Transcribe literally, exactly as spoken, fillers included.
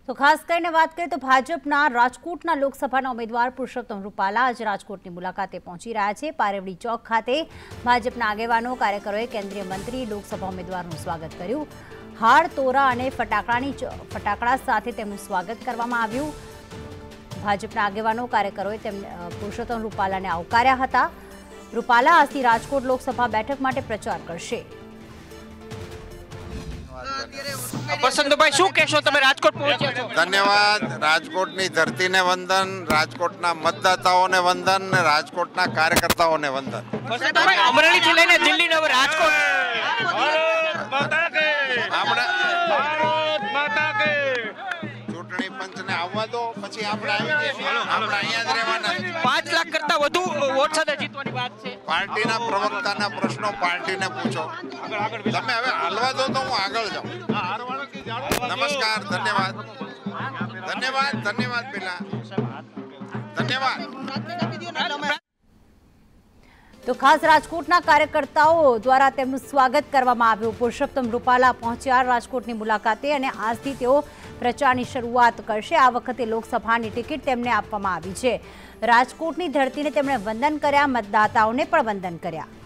તો ખાસ કરીને વાત કરીએ તો ભાજપના રાજકોટના લોકસભાના ઉમેદવાર પુરુષોત્તમ રૂપાલા આજે રાજકોટની મુલાકાતે પહોંચી રહ્યા છે। પારેવડી ચોક ખાતે ભાજપના આગેવાનો કાર્યકરોએ કેન્દ્રીય મંત્રી લોકસભા ઉમેદવારનું સ્વાગત કર્યું। હાર તોરા અને ફટાકડાની ફટાકડા સાથે તેમનું સ્વાગત કરવામાં આવ્યું। ભાજપના આગેવાનો કાર્યકરોએ તેમને પુરુષોત્તમ રૂપાલાને આવકાર્યા હતા। રૂપાલા આજથી રાજકોટ લોકસભા બેઠક માટે પ્રચાર કરશે। बसंतभाई શું કહેશો તમે રાજકોટ પહોંચ્યા છો? ધન્યવાદ। રાજકોટની ધરતીને વંદન, રાજકોટના મતદાતાઓને વંદન, રાજકોટના કાર્યકર્તાઓને વંદન। બસંતભાઈ અમરેલીથી લઈને દિલ્હી ને રાજકોટ ભારત માતા કે ભારત માતા કે ચૂંટણી પંચને આવવા દો, પછી આપણે આવી જઈશું। આપણે અહીંયા જ રહેવાના। પાંચ લાખ કરતા વધુ વોટ સાથે જીતવાની વાત છે। પાર્ટીના પ્રવક્તાના પ્રશ્નો પાર્ટીને પૂછો। તમે હવે હાલવા દો તો હું આગળ જાઉં। નમસ્કાર, ધન્યવાદ ધન્યવાદ ધન્યવાદ પેલા ધન્યવાદ। તો ખાસ રાજકોટના કાર્યકર્તાઓ દ્વારા તેમનું સ્વાગત કરવામાં આવ્યું। પુરુષોત્તમ રૂપાલા પહોંચ્યા રાજકોટની મુલાકાતે અને આજથી તેઓ પ્રચારની શરૂઆત કરશે। આ વખતે લોકસભાની ટિકિટ તેમને આપવામાં આવી છે। રાજકોટની ધરતીને તેમણે વંદન કર્યા, મતદાતાઓને પણ વંદન કર્યા।